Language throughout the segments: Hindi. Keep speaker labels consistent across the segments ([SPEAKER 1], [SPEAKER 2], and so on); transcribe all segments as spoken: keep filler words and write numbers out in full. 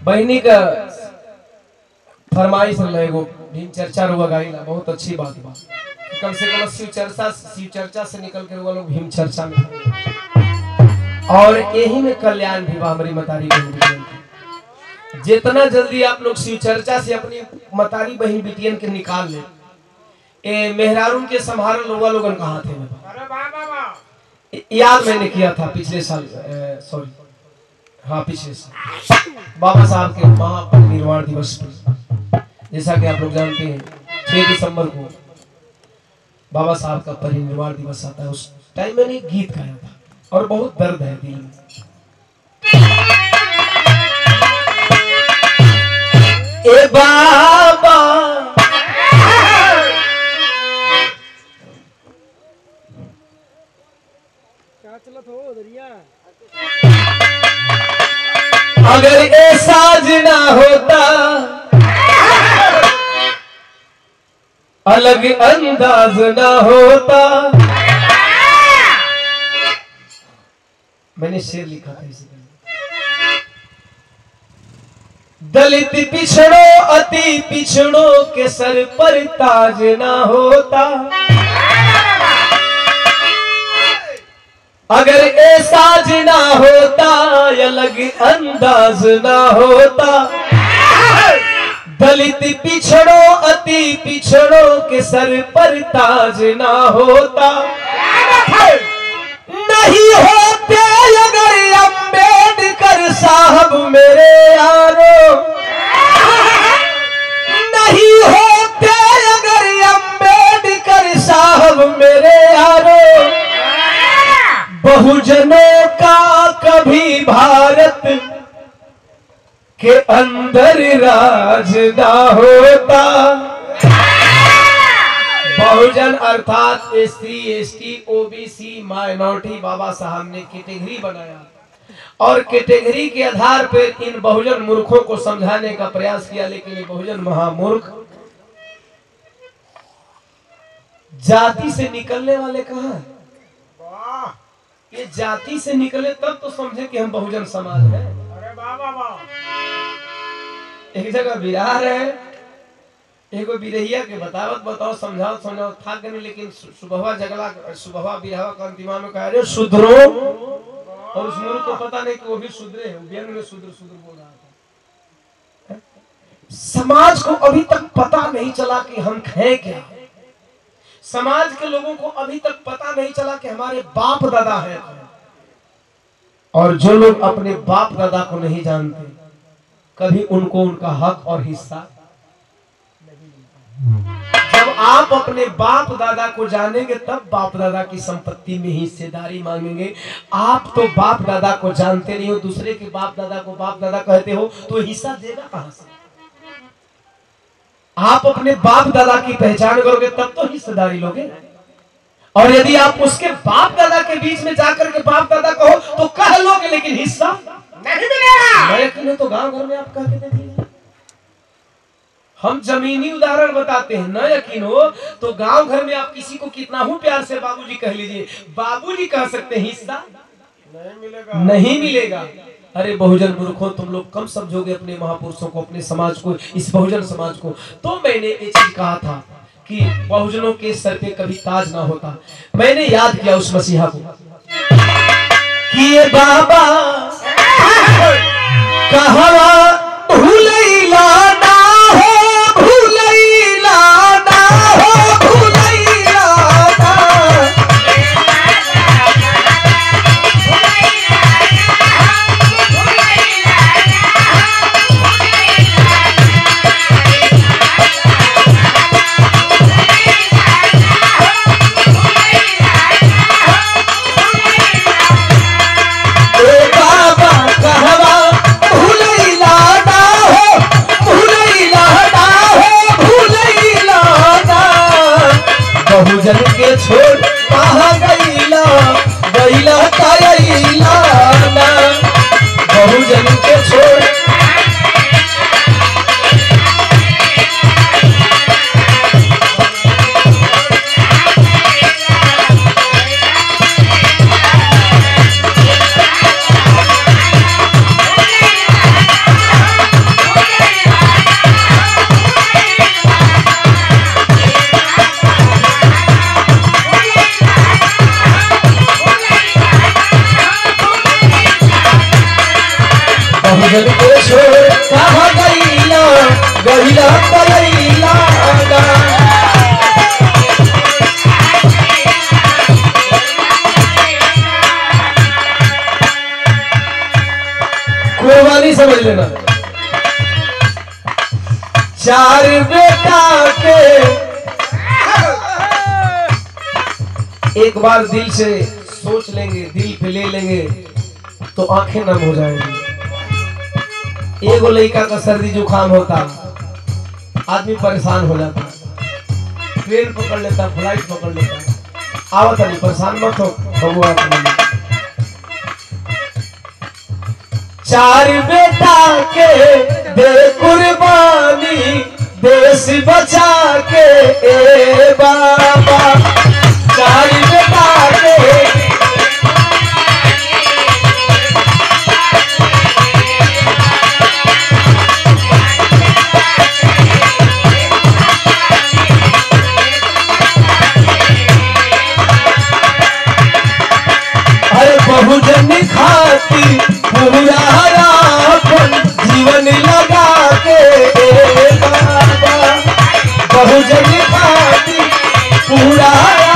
[SPEAKER 1] बहनी का फरमाइश रहे गो भीम चर्चा रुआ गाइला बहुत अच्छी बात बा। कम से कम शिव चर्चा शिव चर्चा से निकल कर वो लोग भीम चर्चा में और यही में कल्याण भी बा। हमारी मतारी बहन जितना जल्दी आप लोग शिव चर्चा से अपनी मतारी बहन बिटियन के निकाल ले। ए मेहरारून के संभाल लोग लोगन कहाँ थे? याद मैंने किया था पिछले साल, सॉरी हाँ पिछले साल बाबा साहब के महापरिनिर्वाण दिवस पर, जैसा कि आप लोग जानते हैं छह दिसंबर को बाबा साहब का परिनिर्वाण दिवस आता है। उस टाइम मैंने एक गीत गाया था और बहुत दर्द है दिल में। ए बाबा क्या चलत हो दरिया, अगर ऐसा ना होता अलग अंदाज ना होता। मैंने शेर लिखा था इसी दलित पिछड़ों अति पिछड़ों के सर पर ताज ना होता। अगर ऐसा ना होता अलग अंदाज ना होता। दलित पिछड़ों अति पिछड़ों के सर पर ताज ना होता। नहीं होते अगर अम्बेडकर साहब मेरे यारो, नहीं होते अगर अम्बेडकर साहब मेरे यारो, बहुजनों का कभी भारत के अंदर राज ना होता। बहुजन अर्थात SC ST OBC minority Baba Saheb ने कैटेगरी बनाया और कैटेगरी के आधार पर इन बहुजन मूर्खों को समझाने का प्रयास किया, लेकिन ये बहुजन महामूर्ख जाति से निकलने वाले कहाँ हैं? ये जाति से निकले तब तो समझे कि हम बहुजन समाज है। अरे वाह वाह वाह। एक जगह बिरार है, एक बिरहिया के बतावत बताओ समझाओ समझाओ था गए, लेकिन सुबहवा जगला सुबहवा बिरहवा का अंतिमा में कह रहे शूद्रो, और उस मूर्ख को पता नहीं कि वो भी शूद्रे है, व्यंग में शूद्र शूद्र बोल रहा था। समाज को अभी तक पता नहीं चला कि हम हैं क्या। समाज के लोगों को अभी तक पता नहीं चला कि हमारे बाप दादा है। और जो लोग अपने बाप दादा को नहीं जानते कभी उनको उनका हक और हिस्सा नहीं मिलता। जब आप अपने बाप दादा को जानेंगे तब बाप दादा की संपत्ति में हिस्सेदारी मांगेंगे। आप तो बाप दादा को जानते नहीं हो, दूसरे के बाप दादा को बाप दादा कहते हो, तो हिस्सा देगा कहां से? आप अपने बाप दादा की पहचान करोगे तब तो हिस्सेदारी लोगे। और यदि आप उसके बाप दादा के बीच में जाकर के बाप दादा कहो तो कह लोगे, लेकिन हिस्सा नहीं मिलेगा। यकीन तो गांव घर में आप कह के देखिए। हम जमीनी उदाहरण बताते हैं, न यकीन हो तो गांव घर में आप किसी को कितना हूं प्यार से बाबूजी कह लीजिए, बाबूजी कह सकते हैं, हिस्सा नहीं मिलेगा, नहीं मिलेगा। अरे बहुजन मूर्खों, तुम लोग कम समझोगे अपने महापुरुषों को, अपने समाज को, इस बहुजन समाज को। तो मैंने ये चीज कहा था कि बहुजनों के सर पे कभी ताज ना होता। मैंने याद किया उस मसीहा को कि ये बाबा कहवा भूलैला ना हो, भूलैला ना हो, भूलैला ना। ए बाबा कहवा भूलैला बहुजन के छोड़ कहाँ गईला गईला गईला कुर्बानी समझ लेना। चार बेटा के एक बार दिल से सोच लेंगे, दिल पे ले लेंगे तो आंखें नम हो जाएंगी। एगो लड़का का सर्दी जुकाम होता, आदमी परेशान हो जाता, ट्रेन पकड़ लेता, फ्लाइट पकड़ लेता, आवत नहीं, परेशान मत हो बबुआ। चार बेटा के दे कुर्बानी देश बचा के ए बाबा, चार बेटा के बहुजन खाती पूरा जीवन लगा के बाबा, बहुजन खाती पूरा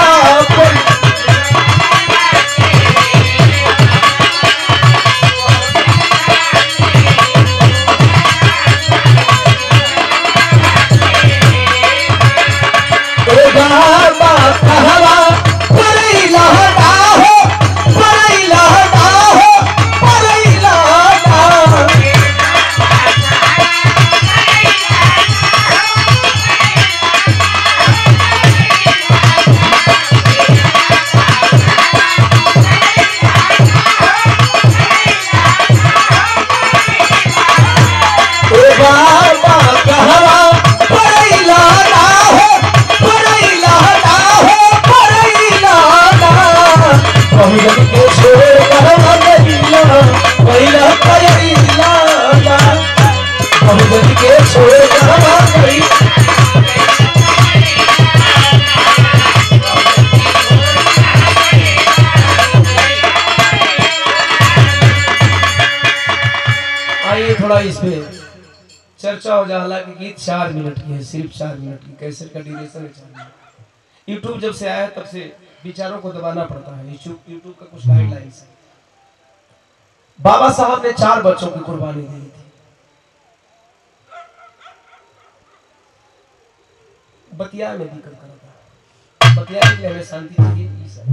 [SPEAKER 1] बाबा कहवा परे लहटा हो परे लहटा हो परे लहटा बाबा कहवा परे लहटा हो परे लहटा हो परे लहटा बहुजन के छोड़ कहवा गईला गईला गईला बहुजन के छोड़ कहवा गईला। आइए थोड़ा इस पे चर्चा हो जाए। हालांकि गीत चार मिनट की है, सिर्फ चार मिनट की, कैसेट का ड्यूरेशन है चार मिनट। यूट्यूब जब से आया तब से विचारों को दबाना पड़ता है, यूट्यूब यूट्यूब का कुछ गाइडलाइंस है। बाबा साहब ने चार बच्चों की कुर्बानी दी थी। बतिया में दिक्कत करा था, बतिया के लिए हमें शांति चाहिए।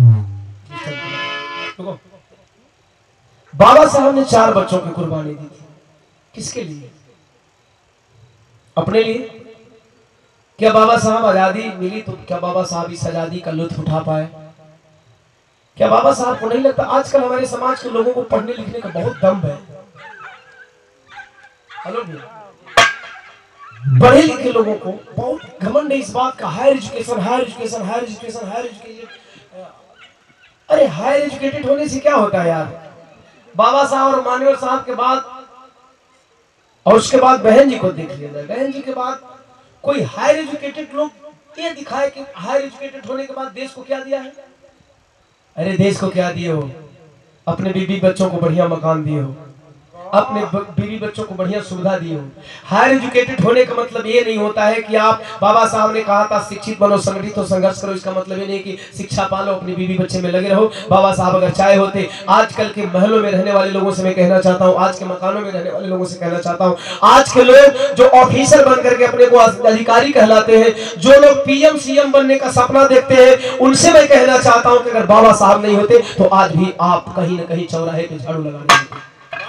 [SPEAKER 1] बाबा साहब ने चार बच्चों की कुर्बानी दी थी। किसके लिए? अपने लिए। क्या बाबा साहब आजादी मिली तो क्या बाबा साहब इस आजादी का लुत्फ उठा पाए? क्या बाबा साहब को नहीं लगता आजकल हमारे समाज के लोगों को पढ़ने लिखने का बहुत दम है? हेलो भैया, पढ़े लिखे लोगों को बहुत घमंड है इस बात का, higher education higher education higher education higher education. अरे हायर एजुकेटेड होने से क्या होता है यार? बाबा साहब और मान्यवर साहब के बाद और उसके बाद बहन जी को देख लिया जाए। बहन जी के बाद कोई हायर एजुकेटेड लोग ये दिखाए कि हायर एजुकेटेड होने के बाद देश को क्या दिया है? अरे देश को क्या दिए हो? अपने बीबी बच्चों को बढ़िया मकान दिए हो, अपने बीवी बच्चों को बढ़िया सुविधा दी हो। हायर एजुकेटेड होने का मतलब ये नहीं होता है कि आप, बाबा साहब ने कहा था शिक्षित बनो, संगठित हो, संघर्ष करो। इसका मतलब ये नहीं कि शिक्षा पालो, अपनी बीवी बच्चे में लगे रहो। बाबा साहब अगर चाहे होते, आजकल के महलों में रहने वाले लोगों से मैं कहना चाहता हूँ, आज के मकानों में रहने वाले लोगों से कहना चाहता हूँ, आज के लोग जो ऑफिसर बन करके अपने को अधिकारी कहलाते हैं, जो लोग पीएम सीएम बनने का सपना देखते हैं, उनसे मैं कहना चाहता हूँ कि अगर बाबा साहब नहीं होते तो आज भी आप कहीं ना कहीं चौराहे पे झाड़ू लगाने होते।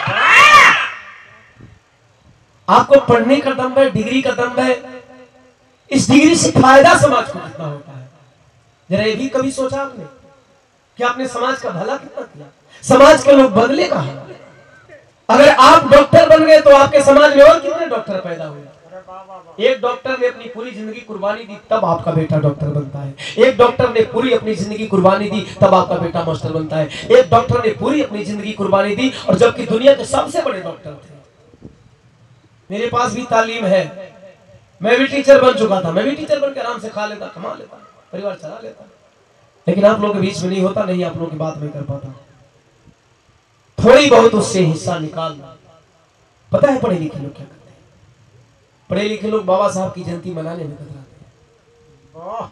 [SPEAKER 1] आपको पढ़ने का दम है, डिग्री का दम है, इस डिग्री से फायदा समाज को कितना होता है? जरा ये भी कभी सोचा आपने कि आपने समाज का भला कितना किया? समाज के लोग बदले कहां? अगर आप डॉक्टर बन गए तो आपके समाज में और कितने डॉक्टर पैदा हुए? एक डॉक्टर ने अपनी पूरी जिंदगी कुर्बानी दी तब आपका बेटा डॉक्टर बनता है। एक डॉक्टर ने पूरी अपनी जिंदगी कुर्बानी दी तब आपका बेटा मास्टर बनता है। एक डॉक्टर ने पूरी अपनी जिंदगी कुर्बानी दी और जबकि दुनिया के सबसे बड़े डॉक्टर थे। मेरे पास भी तालीम है, मैं भी टीचर बन चुका था, मैं भी टीचर बन के आराम से खा लेता, कमा लेता, परिवार चला लेता, लेकिन आप लोगों के बीच में नहीं होता, नहीं आप लोगों की बात नहीं कर पाता। थोड़ी बहुत उससे हिस्सा निकालना, पता है पढ़े लिखे लोग क्या करते हैं? पढ़े लिखे लोग बाबा साहब की जयंती मनाने में कतराते हैं।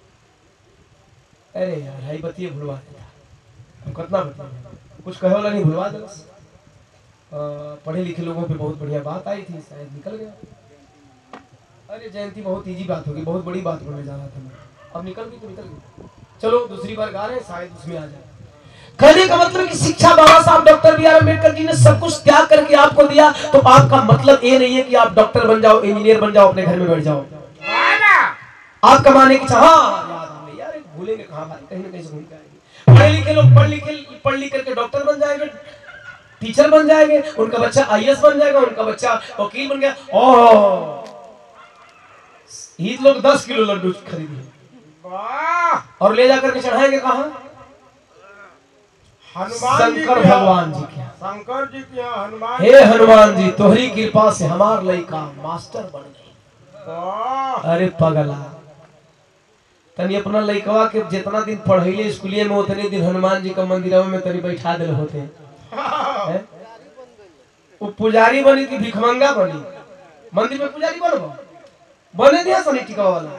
[SPEAKER 1] अरे यार हाई बतिए भुलवा देता, कितना बतिए, कुछ कहे वाला नहीं, भुलवा दे बस। पढ़े लिखे लोगों पे बहुत बढ़िया बात आई थी, शायद निकल गया। अरे जयंती बहुत इजी बात होगी, बहुत बड़ी बात बोलने जा रहा था मैं, अब निकल गई तो निकल गई। चलो दूसरी बार गा रहे हैं, शायद उसमें आ जाए। कहने का मतलब कि शिक्षा Baba Saheb doctor B R Ambedkar ji ने सब कुछ त्याग करके आपको दिया, तो आपका मतलब ये नहीं है कि आप डॉक्टर बन जाओ, इंजीनियर बन जाओ, अपने घर में बैठ जाओ। आप कमाने की चाह यार भूलेंगे कहाँ भाई, कहीं ना कहीं से घूम के आएंगे। पढ़े लिखे लोग पढ़ लिखे पढ़ लिख करके डॉक्टर बन जाएंगे, टीचर बन जाएंगे, उनका बच्चा आई ए एस बन जाएगा, उनका बच्चा वकील बन गया। ओह ये लोग दस किलो लड्डू खरीदिए और ले जाकर के चढ़ाएंगे कहाँ? हनुमान शंकर भगवान जी के, शंकर जी के हनुमान। हे हनुमान जी तोहरी कृपा से हमार लड़का मास्टर बन गई। अरे पगला तनी अपना लड़कवा के जितना दिन पढ़े स्कूलिए में उतने दिन हनुमान जी का मंदिर में तनी बैठा दिल होते हैं। वो पुजारी बनी थी भिखमंगा बनी, मंदिर में पुजारी बनबो बने दिया सनी टीका वाला।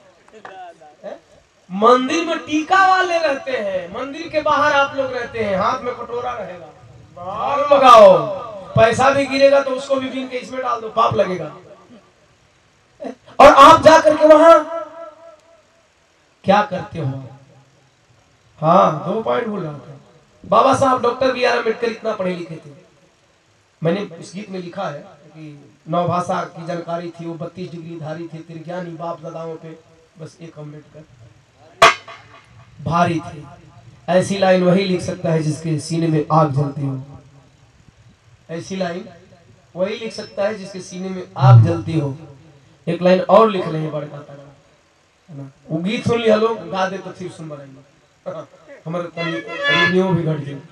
[SPEAKER 1] मंदिर में टीका वाले रहते हैं, मंदिर के बाहर आप लोग रहते हैं, हाथ में कटोरा रहेगा, लगाओ पैसा भी गिरेगा तो उसको भी बीन के इसमें डाल दो, पाप लगेगा। और आप जा करके वहां क्या करते हो? हाँ दो पॉइंट बोल रहा था। बाबा Saheb doctor B R Ambedkar इतना पढ़े लिखे थे, मैंने इस गीत में लिखा है कि नौ भाषा की जानकारी थी, वो बत्तीस डिग्री धारी थे, त्रिज्ञानी बाप दादाओं पे बस एक अम्बेडकर भारी थे। ऐसी लाइन वही लिख सकता है जिसके सीने में आग जलती हो, ऐसी लाइन वही लिख सकता है जिसके सीने में आग जलती हो। एक लाइन और लिख रहे हैं बड़का तगड़ा है ना, वो गीत सुन लिया लोग गा दे तो फिर सुन बनाएंगे, हमारे रेडियो भी घट जाए।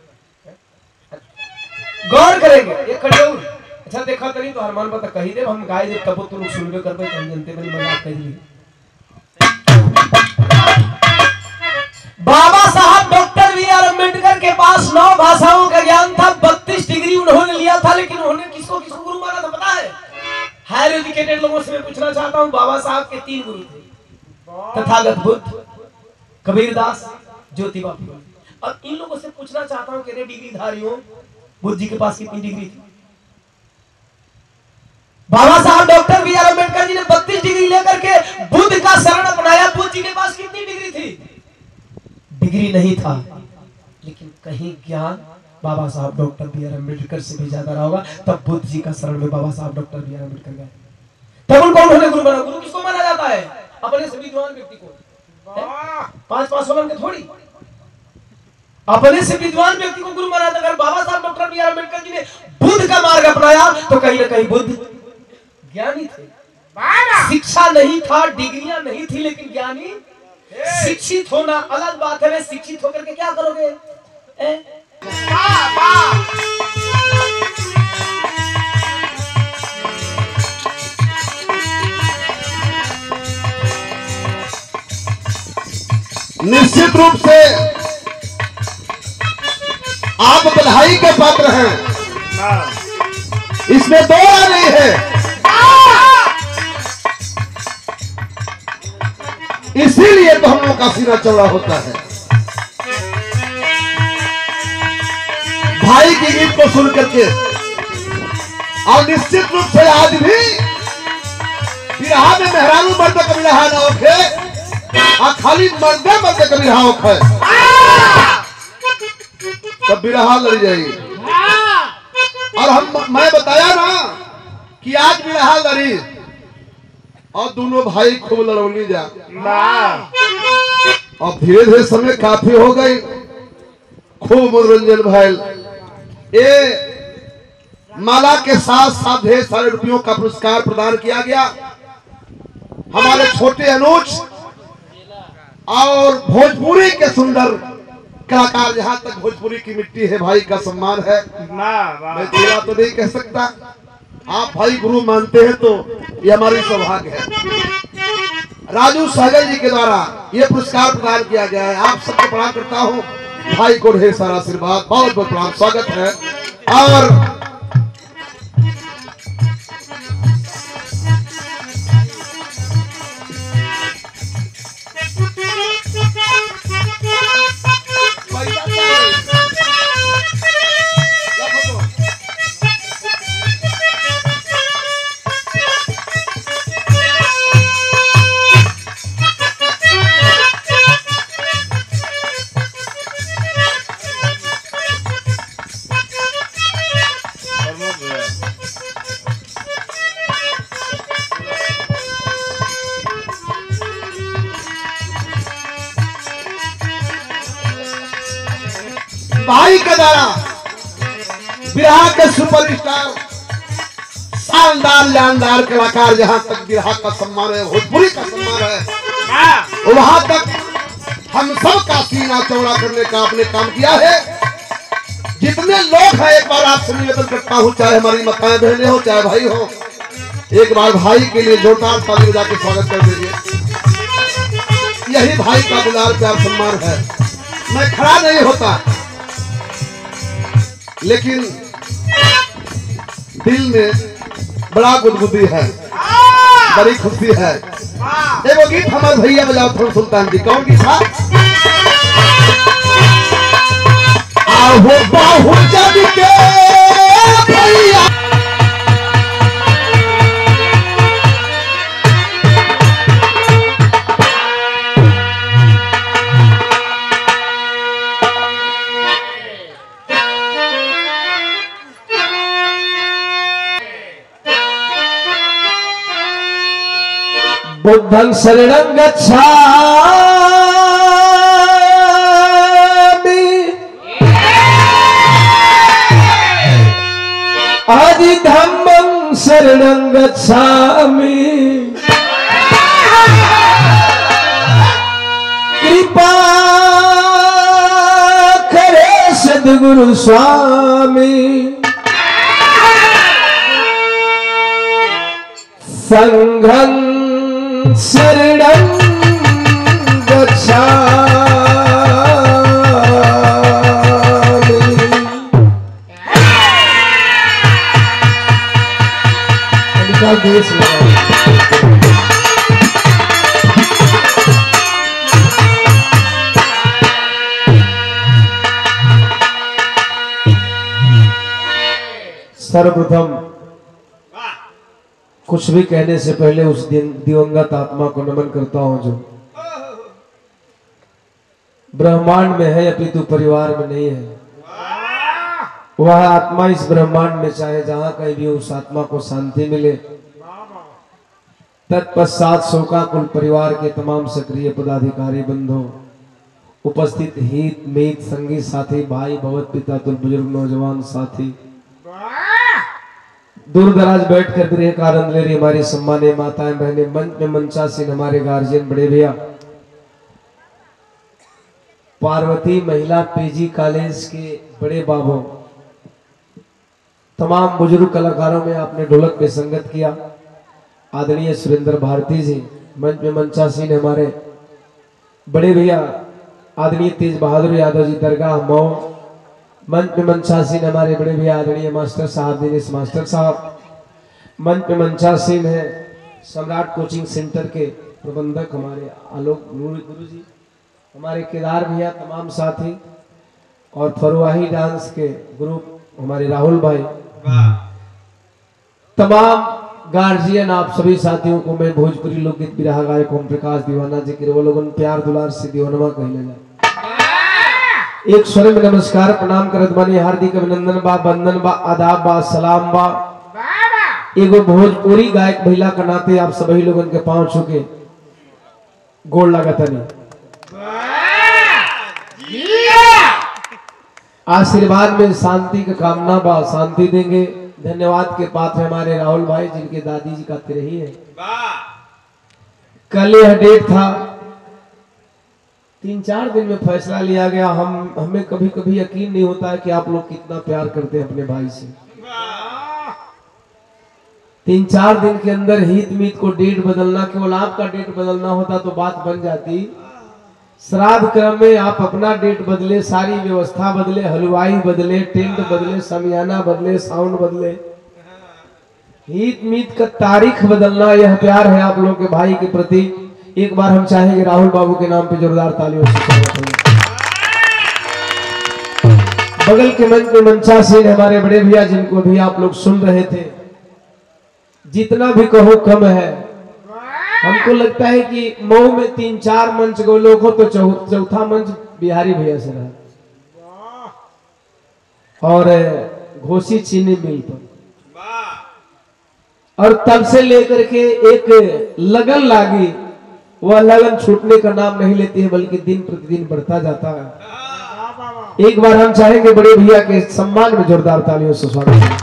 [SPEAKER 1] गौर करेंगे ये खड़ियो। अच्छा देखा करी तो हरमान पता कही दे, हम गाय दे तब तो लोग सुनबे करबे, हम जनते बनी मजाक कर ली। बाबा Saheb doctor B R Ambedkar के पास नौ भाषाओं का ज्ञान था, बत्तीस डिग्री उन्होंने लिया था, लेकिन उन्होंने किसको किसको गुरु माना था पता है? हायर एजुकेटेड लोगों से मैं पूछना चाहता हूं, बाबा साहब के तीन गुरु थे, तथागत बुद्ध, कबीरदास, ज्योतिबा फुले। और इन लोगों से पूछना चाहता हूं कि रे डिग्री धारियों, बुद्ध जी के पास कितनी डिग्री थी? Baba Saheb doctor B R Ambedkar ji ने बत्तीस डिग्री लेकर के बुद्ध का शरण अपनाया, बुद्ध जी के पास कितनी डिग्री थी? डिग्री नहीं था, लेकिन कहीं ज्ञान बाबा Saheb doctor B R Ambedkar से भी ज्यादा रहा होगा। तब बुद्ध जी का शरण में बाबा Saheb doctor B R Ambedkar गए, तब उनको उन्होंने गुरु बना। गुरु किसको माना जाता है? अपने से विद्वान व्यक्ति को, पांच पांच सोलह के थोड़ी, अपने से विद्वान व्यक्ति को गुरु माना। अगर Baba Saheb doctor B R Ambedkar ji ने बुद्ध का मार्ग अपनाया तो कहीं ना कहीं बुद्ध ज्ञानी थे। शिक्षा नहीं था, डिग्रियां नहीं थी, लेकिन ज्ञानी। शिक्षित होना अलग बात है, शिक्षित होकर के क्या करोगे? ए?
[SPEAKER 2] निश्चित रूप से आप बधाई के पात्र हैं, इसमें दो राय नहीं है। इसीलिए तो हम लोग का सीना चौड़ा होता है। भाई के गीत को सुन करके, और निश्चित रूप से आज भी बिरहा में मेहरारू मर्द कभी रहा ना होखे, और खाली मर्दे मर्द कभी रहा होखे, तब बिरहा लड़ जाएगी। और हम मैं बताया ना कि आज बिरहा लड़ी और दोनों भाई खूब लड़ौली जा, और धीरे धीरे समय काफी हो गई, खूब मनोरंजन भैल। ये माला के साथ साथ ढेर सारे रुपयों का पुरस्कार प्रदान किया गया। हमारे छोटे अनुज और भोजपुरी के सुंदर कलाकार, जहां तक भोजपुरी की मिट्टी है, भाई का सम्मान है। मैं तेरा तो नहीं कह सकता, आप भाई गुरु मानते हैं तो ये हमारी सौभाग्य है। राजू सहगल जी के द्वारा ये पुरस्कार प्रदान किया गया है। आप सबको प्रणाम करता हूँ, भाई को ढेर सारा आशीर्वाद, बहुत बहुत प्रणाम, स्वागत है। और भाई का द्वारा बिरहा के सुपरस्टार शानदार जानदार कलाकार जहां तक बिरहा का सम्मान है, भोजपुरी का सम्मान है, वहां तक हम सब का सीना चौड़ा करने का आपने काम किया है। जितने लोग हैं एक बार आपसे निवेदन करता हूँ, चाहे हमारी माताएं बहनें हो चाहे भाई हो, एक बार भाई के लिए जोरदार ताली बजा के स्वागत कर दीजिए। यही भाई का दुलार प्यार सम्मान है। मैं खड़ा नहीं होता लेकिन दिल में बड़ा गुदगुदी है, बड़ी खुशी है। देखो गीत हमारे भैया बजाओ थोड़ा सुल्तान जी, कौन गीत था? आओ बाहु जब के भैया
[SPEAKER 1] बुद्धं शरणं गच्छामि आदि धम्मं शरणं गच्छामि कृपा करे सद्गुरु स्वामी संघं शरणं गच्छामि। इनका देश सर्वप्रथम कुछ भी कहने से पहले उस दिन दिवंगत आत्मा को नमन करता हूं जो ब्रह्मांड में है अपितु परिवार में नहीं है। वह आत्मा इस ब्रह्मांड में चाहे जहां कहीं भी उस आत्मा को शांति मिले। तत्पश्चात शोकाकुल परिवार के तमाम सक्रिय पदाधिकारी बंधु, उपस्थित हित मीत संगी साथी, भाई भगवत पिता तुल बुजुर्ग नौजवान साथी, दूर दराज बैठ कर गृह का आनंद ले रही हमारी सम्मानीय माताएं बहनें, मंच में मंचासीन हमारे गार्जियन बड़े भैया, पार्वती महिला पीजी कॉलेज के बड़े बाबू, तमाम बुजुर्ग कलाकारों में आपने ढोलक पे संगत किया। आदरणीय सुरेंद्र भारती जी, मंच में मंचासीन हमारे बड़े भैया आदरणीय तेज बहादुर यादव जी दरगाह मऊ, मंच में मंचासीन हमारे बड़े भैया आदरणीय मास्टर साहब दिनेश मास्टर साहब, मंच में मंचासीन है सम्राट कोचिंग सेंटर के प्रबंधक हमारे आलोक गुरु जी, हमारे केदार भैया, तमाम साथी और फरुआही डांस के ग्रुप हमारे राहुल भाई, तमाम गार्जियन, आप सभी साथियों को मैं भोजपुरी लोकगीत बिरहा गायक ओम प्रकाश दीवाना जी के वो लोगन प्यार दुलार से दीवानवा कहले जाए। एक स्वर में नमस्कार प्रणाम करत बानी, हार्दिक अभिनंदन बा, वंदन बा, आदाब बा, सलाम बा। एगो भोजपुरी गायक महिला का नाते आप सभी लोगन के पांव छूके गोड़ लागतनी, आशीर्वाद में शांति का कामना बा, शांति देंगे। धन्यवाद के पात्र हमारे राहुल भाई जिनके दादी जी का तिरही है। कल यह डेट था, तीन चार दिन में फैसला लिया गया। हम हमें कभी कभी यकीन नहीं होता है कि आप लोग कितना प्यार करते हैं अपने भाई से। तीन चार दिन के अंदर हित मीत को डेट बदलना, केवल आपका डेट बदलना होता तो बात बन जाती। श्राद्ध क्रम में आप अपना डेट बदले, सारी व्यवस्था बदले, हलवाई बदले, टेंट बदले, समियाना बदले, साउंड बदले, हित मीत का तारीख बदलना, यह प्यार है आप लोगों के भाई के प्रति। एक बार हम चाहेंगे राहुल बाबू के नाम पे जोरदार तालियों से स्वागत करें। बगल के मंच में मंचासीन हमारे बड़े भैया जिनको भी आप लोग सुन रहे थे, जितना भी कहो कम है। हमको लगता है कि मऊ में तीन चार मंच गो लोग हो तो चौथा मंच बिहारी भैया से रहा, और घोसी चीनी मिल पर, और तब से लेकर के एक लगन लागी, वह लगन छूटने का नाम नहीं लेती है बल्कि दिन प्रतिदिन बढ़ता जाता है। एक बार हम चाहेंगे बड़े भैया के सम्मान में जोरदार तालियों से स्वागत।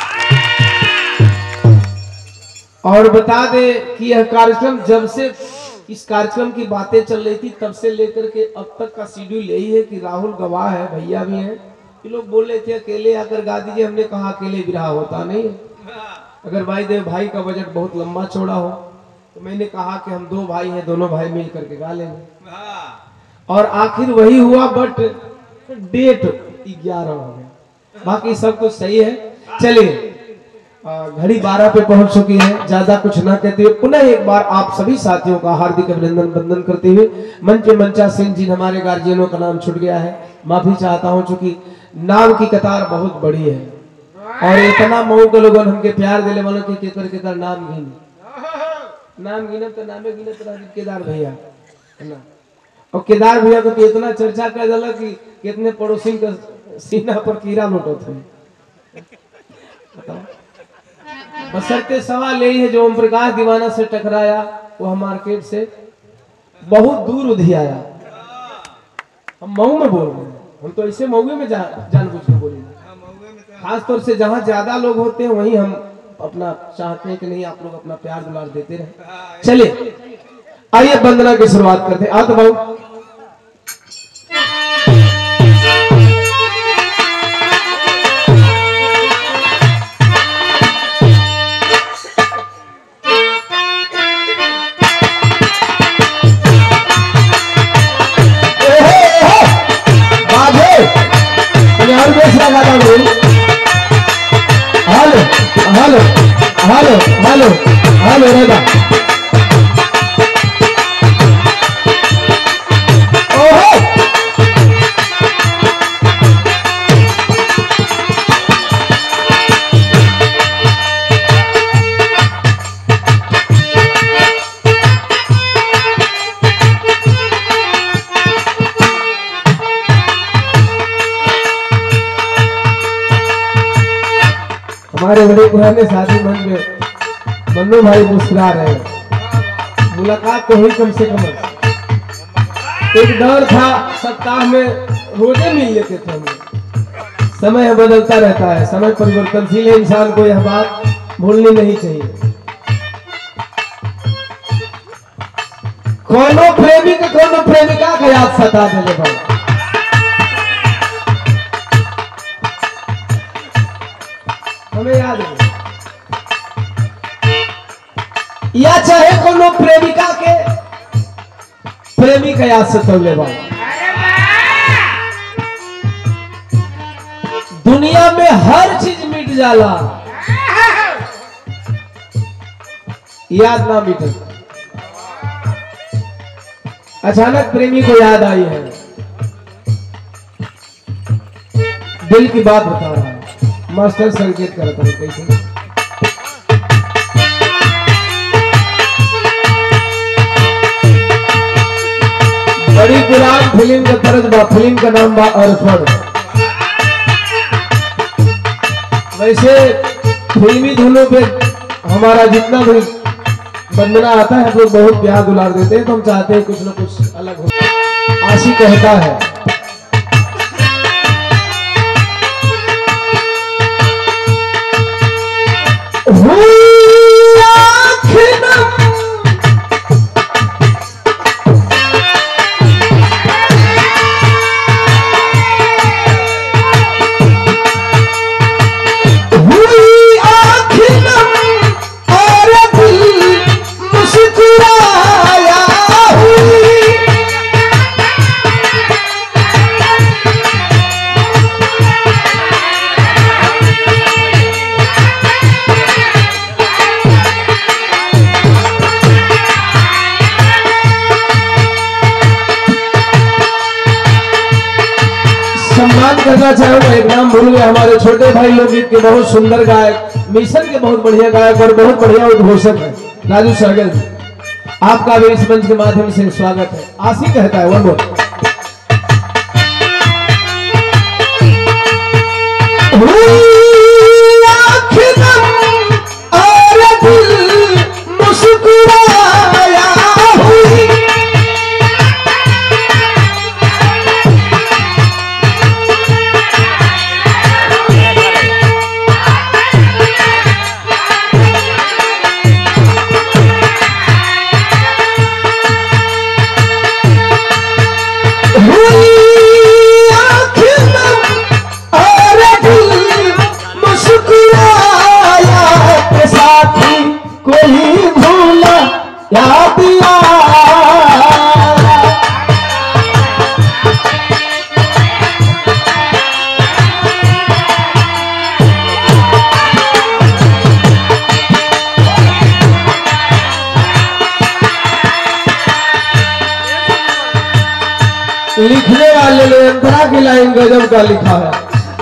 [SPEAKER 1] और बता दे कि यह कार्यक्रम जब से इस कार्यक्रम की बातें चल रही थी तब से लेकर के अब तक का शेड्यूल यही है कि राहुल गवाह है, भैया भी हैं। ये लोग बोल रहे थे अकेले आकर गा दीजिए, हमने कहा अकेले विरहा होता नहीं है। अगर भाई देव भाई का बजट बहुत लंबा चौड़ा हो तो मैंने कहा कि हम दो भाई हैं, दोनों भाई मिल करके गा लेंगे। और आखिर वही हुआ, बट डेट ग्यारह हो गया, बाकी सब कुछ सही है। चलिए घड़ी बारह पे पहुंच चुकी है, ज्यादा कुछ ना कहते हुए पुनः एक बार आप सभी साथियों का हार्दिक अभिनंदन वंदन करते हुए मंच पे मंचा सिंह जी हमारे गार्जियनों का नाम छूट गया है, माफी चाहता हूं चूंकि नाम की कतार बहुत बड़ी है और इतना मऊ के लोगों हमके प्यार दिले वालों की केकर केकर नाम गिन नाम गिनब तो नामे गिनत रह केदार भैया है ना। और केदार भैया को तो इतना चर्चा कर दिला कि कितने पड़ोसी का सीना पर कीड़ा लौटत है। बसरते सवाल यही है, जो ओम प्रकाश दीवाना से टकराया वो मार्केट से बहुत दूर उधी आया। हम मऊ में बोल रहे हैं, हम तो ऐसे मऊ में जा, जानबूझ के बोलेंगे। खास तौर से जहाँ ज्यादा लोग होते हैं वहीं हम अपना चाहते हैं कि नहीं आप लोग अपना प्यार दुलार देते रहे। चलिए आइए वंदना की शुरुआत करते हैं। आ तो भाऊ hello hello hello hello hello रेगा ओहो हमारे बड़े पुराने शादी मंच में मन्नू भाई मुस्कुरा रहे हैं, मुलाकात तो हुई कम से कम। एक दौर था सप्ताह में रोजे मिल लेते थे हम। समय बदलता रहता है, समय परिवर्तनशील है, इंसान को यह बात भूलनी नहीं चाहिए। कोनो प्रेमी के कोनो प्रेमिका का याद सता देने भाई। हमें याद है या चाहे कोनो प्रेमिका के प्रेमी का याद सतौले बा। दुनिया में हर चीज मिट जाला, याद ना मिटे। अचानक प्रेमी को याद आई है, दिल की बात बता रहा है। मास्टर संकेत करता है कैसे बड़ी पुरान फिल्म का तरज बा, फिल्म का नाम बा अर्पण। वैसे फिल्मी धुनों पे हमारा जितना भी वंदना आता है हम लोग बहुत प्यार दुलार देते हैं, तो हम चाहते हैं कुछ ना कुछ अलग हो। आशी कहता है करना चाहूंगा, एक नाम भूल गया, हमारे छोटे भाई लोकगीत के बहुत सुंदर गायक, मिशन के बहुत बढ़िया गायक और बहुत बढ़िया उद्घोषक है राजू सहगल जी। आपका भी इस मंच के माध्यम से स्वागत है। आशी कहता है वन मोर लिखने वाले ने अंतरा की लाइन गजब का लिखा है।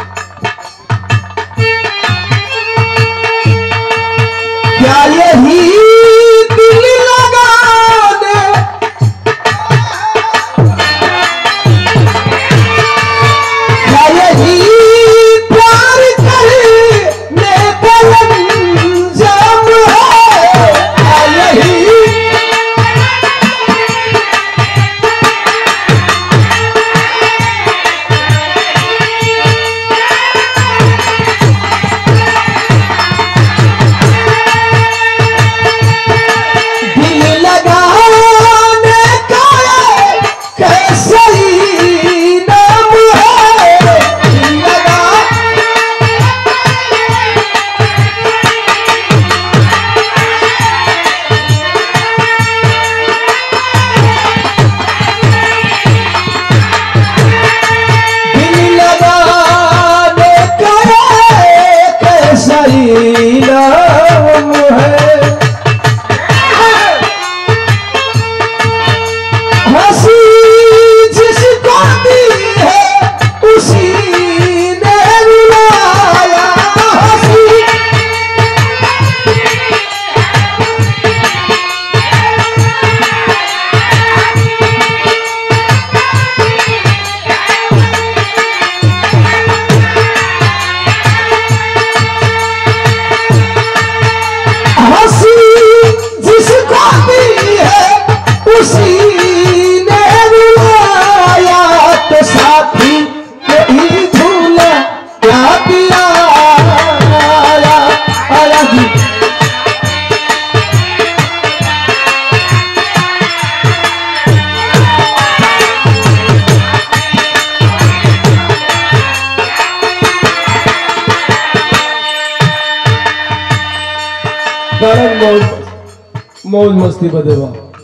[SPEAKER 1] क्या यही दिल लगाने क्या यही प्यार करने का अंजाम है? क्या यही मौज मस्ती बदेवा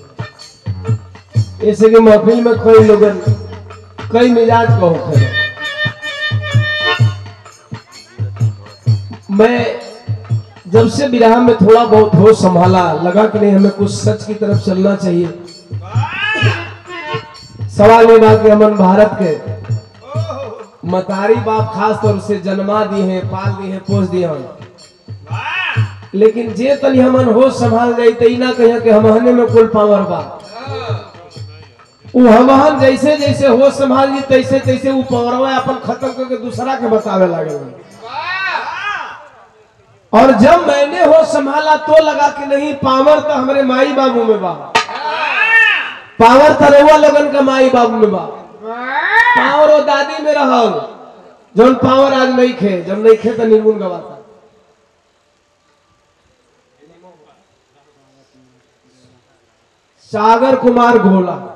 [SPEAKER 1] ऐसे के महफिल में कई लोगन कई मिजाज का होते हैं। मैं जब से विराह में थोड़ा बहुत होश संभाला, लगा कि नहीं हमें कुछ सच की तरफ चलना चाहिए। सवाल ये बात कि हमन भारत के मतारी बाप खास तौर से जन्मा दिए हैं, पाल दिए हैं, पोस दिए हैं, लेकिन जे तनी हमन होश संभाल जाई त ना कहिया कि हमहने में कुल पावर बा। उ हमहन जैसे जैसे होश संभाल जी तैसे तैसे उ पावरवा अपन खत्म करके दूसरा के बतावे लागे। और जब मैंने होश संभाला तो लगा कि नहीं, पावर तो हमारे माई बाबू में बा, पावर तो रउआ लोगन का माई बाबू में बा, पावर वो दादी में रहल, जौन पावर आज नहीं खे, जब नहीं खे तो निर्गुण गवाता। सागर कुमार घोला